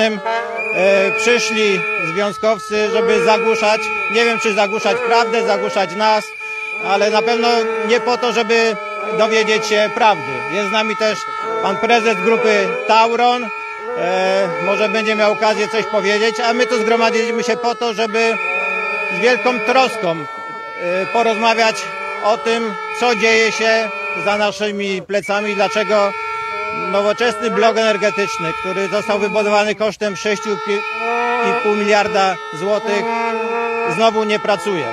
przyszli związkowcy, żeby zagłuszać, nie wiem czy zagłuszać prawdę, zagłuszać nas, ale na pewno nie po to, żeby dowiedzieć się prawdy. Jest z nami też pan prezes grupy Tauron, może będzie miał okazję coś powiedzieć, a my tu zgromadziliśmy się po to, żeby z wielką troską porozmawiać o tym, co dzieje się za naszymi plecami, dlaczego nowoczesny blok energetyczny, który został wybudowany kosztem 6,5 miliarda złotych, znowu nie pracuje.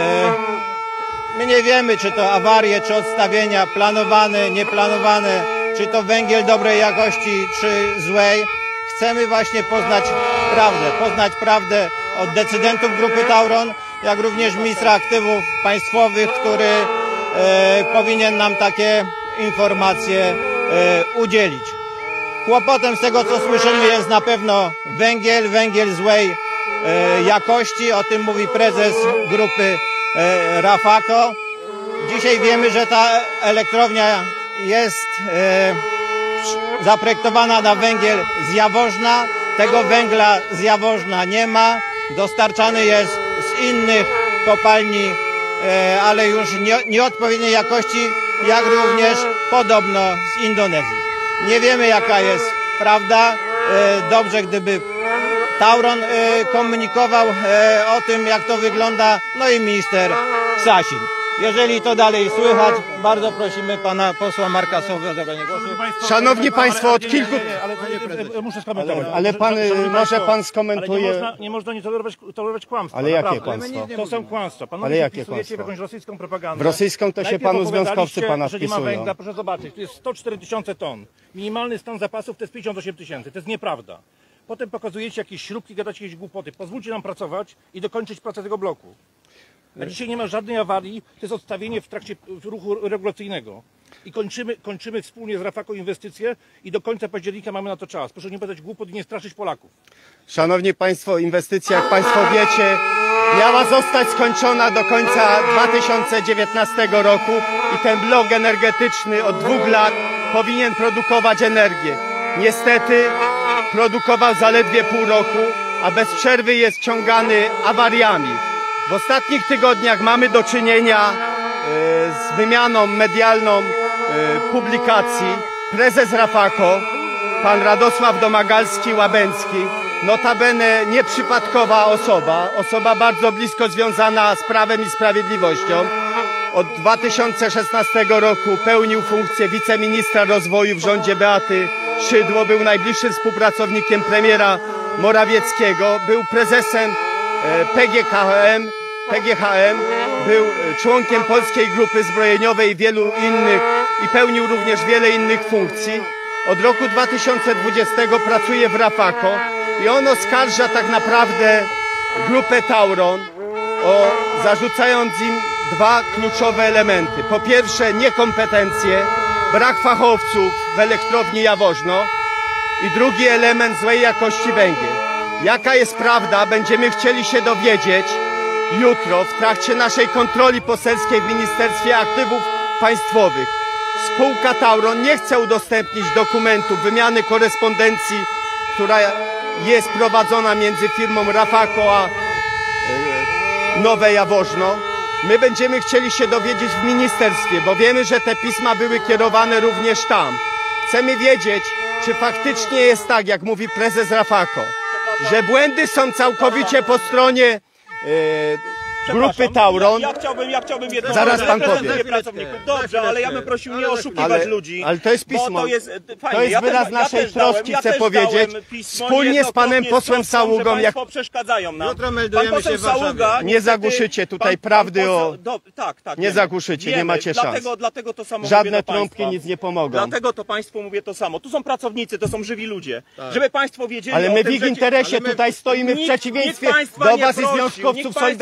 My nie wiemy, czy to awarie, czy odstawienia, planowane, nieplanowane, czy to węgiel dobrej jakości, czy złej. Chcemy właśnie poznać prawdę od decydentów grupy Tauron, jak również ministra aktywów państwowych, który powinien nam takie informacje udzielić. Kłopotem z tego, co słyszymy, jest na pewno węgiel złej jakości, o tym mówi prezes grupy Rafako. Dzisiaj wiemy, że ta elektrownia jest zaprojektowana na węgiel z Jaworzna. Tego węgla z Jaworzna nie ma. Dostarczany jest z innych kopalni, ale już nieodpowiedniej jakości, jak również podobno z Indonezji. Nie wiemy, jaka jest prawda. Dobrze, gdyby Tauron komunikował o tym, jak to wygląda, no i minister Sasin. Jeżeli to dalej słychać, bardzo prosimy pana posła Marka Sowę o zabranie głosu. Szanowni Państwo, od kilku... Muszę skomentować. Ale pan, może pan skomentuje... Nie można nie tolerować kłamstwa. Ale jakie naprawdę. kłamstwo? To są kłamstwa. Ale jakie wpisujecie w kłamstwo? jakąś rosyjską propagandę. W rosyjską to się Najpierw panu związkowcy pana że nie ma wpisują. węgla, proszę zobaczyć, tu jest 104 tysiące ton. Minimalny stan zapasów to jest 58 tysięcy. To jest nieprawda. Potem pokazujecie jakieś śrubki, gadacie jakieś głupoty. Pozwólcie nam pracować i dokończyć pracę tego bloku. A dzisiaj nie ma żadnej awarii, to jest odstawienie w trakcie ruchu regulacyjnego. I kończymy wspólnie z Rafako inwestycje i do końca października mamy na to czas. Proszę nie powiedzieć głupot i nie straszyć Polaków. Szanowni Państwo, inwestycja, jak Państwo wiecie, miała zostać skończona do końca 2019 roku i ten blok energetyczny od 2 lat powinien produkować energię. Niestety produkował zaledwie pół roku, a bez przerwy jest ciągany awariami. W ostatnich tygodniach mamy do czynienia z wymianą medialną publikacji. Prezes Rafako, pan Radosław Domagalski-Łabęcki, notabene nieprzypadkowa osoba bardzo blisko związana z Prawem i Sprawiedliwością. Od 2016 roku pełnił funkcję wiceministra rozwoju w rządzie Beaty Szydło, był najbliższym współpracownikiem premiera Morawieckiego, był prezesem PGHM, był członkiem Polskiej Grupy Zbrojeniowej i wielu innych i pełnił również wiele innych funkcji. Od roku 2020 pracuje w Rafako i on oskarża tak naprawdę grupę Tauron, zarzucając im 2 kluczowe elementy. Po pierwsze niekompetencje, brak fachowców w elektrowni Jaworzno i drugi element złej jakości węgiel. Jaka jest prawda, będziemy chcieli się dowiedzieć jutro w trakcie naszej kontroli poselskiej w Ministerstwie Aktywów Państwowych. Spółka Tauron nie chce udostępnić dokumentów wymiany korespondencji, która jest prowadzona między firmą Rafako a Nowe Jaworzno. My będziemy chcieli się dowiedzieć w ministerstwie, bo wiemy, że te pisma były kierowane również tam. Chcemy wiedzieć, czy faktycznie jest tak, jak mówi prezes Rafako, że błędy są całkowicie po stronie grupy Tauron. Ja chciałbym jedno... Zaraz pan powie. Dobrze, ale ja bym prosił nie oszukiwać ludzi. Ale to jest pismo. To jest, fajnie, to jest wyraz naszej troski, chcę powiedzieć. Wspólnie z panem posłem Saługą, jak przeszkadzają nam. Jutro meldujemy się w Warszawie. Nie zagłuszycie tutaj prawdy o... Tak. Nie zagłuszycie, nie macie szans. Dlatego to samo Żadne mówię do trąbki państwa. nic nie pomogą. Dlatego to państwu mówię to samo. Tu są pracownicy, to są żywi ludzie. Żeby państwo wiedzieli Ale o my tym, w ich interesie tutaj stoimy w przeciwieństwie do was i związkowców Solidarności.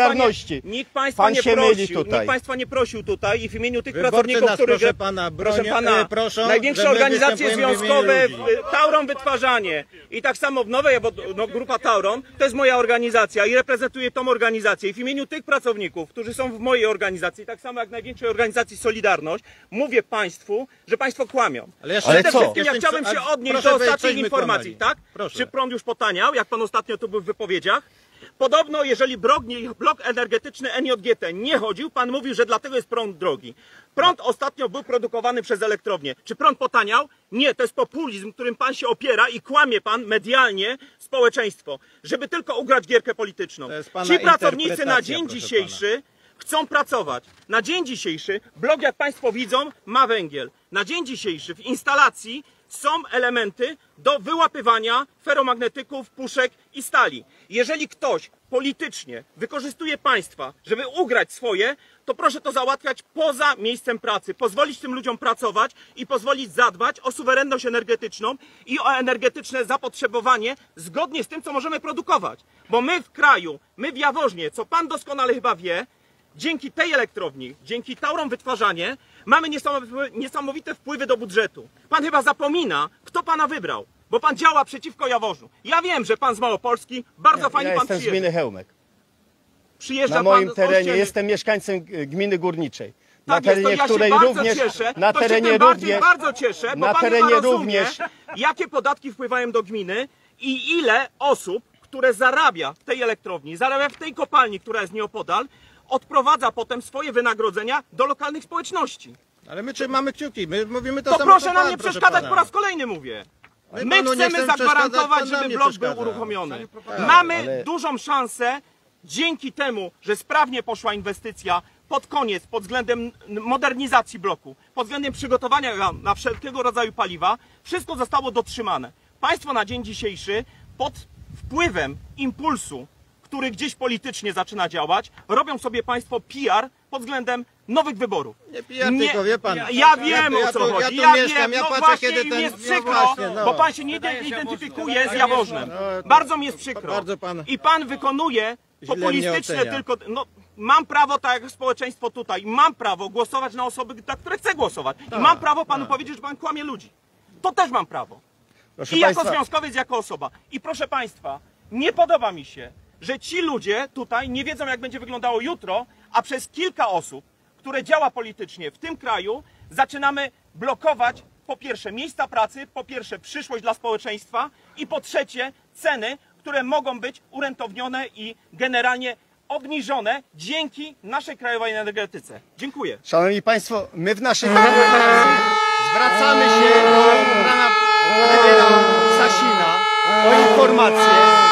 Solidarności. Nikt państwa Pan nie się prosił, myli tutaj. nikt państwa nie prosił tutaj i w imieniu tych Wyborcy pracowników, nas, których... proszę pana, proszą, największe że my organizacje występujemy w imieniu związkowe, ludzi. Tauron Wytwarzanie i tak samo w Nowej, bo grupa Tauron, to jest moja organizacja i reprezentuję tą organizację. I w imieniu tych pracowników, którzy są w mojej organizacji, tak samo jak największej organizacji Solidarność, mówię państwu, że państwo kłamią. Ale Przede co? wszystkim ja chciałbym się odnieść do ostatniej informacji, tak? Proszę. Czy prąd już potaniał, jak pan ostatnio tu był w wypowiedziach? Podobno, jeżeli blok energetyczny NJGT nie chodził, pan mówił, że dlatego jest prąd drogi. Prąd ostatnio był produkowany przez elektrownię. Czy prąd potaniał? Nie, to jest populizm, którym pan się opiera i kłamie pan medialnie społeczeństwo, żeby tylko ugrać gierkę polityczną. To jest pana Ci pracownicy na interpretacja, dzień proszę dzisiejszy chcą pracować. Na dzień dzisiejszy blok, jak państwo widzą, ma węgiel. Na dzień dzisiejszy w instalacji są elementy do wyłapywania feromagnetyków, puszek i stali. Jeżeli ktoś politycznie wykorzystuje państwa, żeby ugrać swoje, to proszę to załatwiać poza miejscem pracy. Pozwolić tym ludziom pracować i pozwolić zadbać o suwerenność energetyczną i o energetyczne zapotrzebowanie zgodnie z tym, co możemy produkować. Bo my w kraju, my w Jaworznie, co pan doskonale chyba wie, dzięki tej elektrowni, dzięki Tauron Wytwarzanie, mamy niesamowite wpływy do budżetu. Pan chyba zapomina, kto pana wybrał, bo pan działa przeciwko Jaworzu. Ja wiem, że pan z Małopolski, bardzo fajnie Ja pan jestem z przyjeżdża. gminy Chełmek. Przyjeżdża Na moim pan z terenie Ościeny. jestem mieszkańcem gminy górniczej. Na Tak jest, to terenie ja się której bardzo również cieszę, na to się terenie tym bardziej również bardzo cieszę, bo na pan terenie chyba rozumie, również jakie podatki wpływają do gminy i ile osób, które zarabia w tej elektrowni, zarabia w tej kopalni, która jest nieopodal, odprowadza potem swoje wynagrodzenia do lokalnych społeczności. Ale my trzymamy kciuki, my mówimy to To samo, proszę co nam pan, nie proszę przeszkadzać, pana. po raz kolejny mówię. My My panu nie chcemy chcemy zagwarantować, przeszkadzać, pan nam żeby nie blok był przeszkadza. uruchomiony. Tak, Mamy ale- dużą szansę, dzięki temu, że sprawnie poszła inwestycja pod koniec, pod względem modernizacji bloku, pod względem przygotowania na wszelkiego rodzaju paliwa, wszystko zostało dotrzymane. Państwo na dzień dzisiejszy pod wpływem impulsu, który gdzieś politycznie zaczyna działać, robią sobie państwo PR pod względem nowych wyborów. Nie PR, tylko wie pan. Ja wiem, o co chodzi. Ja tu mieszkam, wiem, ja no patrzę, właśnie kiedy i ten... mi jest no przykro, właśnie, no. bo pan się nie identyfikuje z Jaworznem. Bardzo mi jest przykro. Bardzo pan I pan wykonuje źle populistyczne mnie ocenia. tylko... No, mam prawo, tak jak społeczeństwo tutaj, mam prawo głosować na osoby, na które chcę głosować. I mam prawo panu powiedzieć, że pan kłamie ludzi. To też mam prawo. Proszę I państwa, jako związkowiec, jako osoba. I proszę państwa, nie podoba mi się, że ci ludzie tutaj nie wiedzą, jak będzie wyglądało jutro, a przez kilka osób, które działa politycznie w tym kraju, zaczynamy blokować po pierwsze miejsca pracy, po pierwsze przyszłość dla społeczeństwa i po trzecie ceny, które mogą być urentownione i generalnie obniżone dzięki naszej krajowej energetyce. Dziękuję. Szanowni Państwo, my w naszej organizacji zwracamy się do pana premiera Sasina o informację,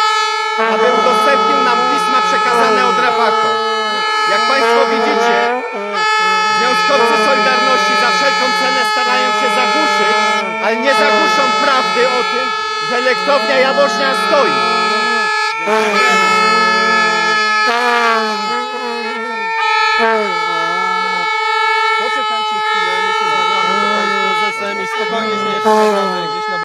aby udostępnił nam pisma przekazane od Rafako. Jak Państwo widzicie, związkowcy Solidarności za wszelką cenę starają się zagłuszyć, ale nie zagłuszą prawdy o tym, że elektrownia Jaworznia stoi.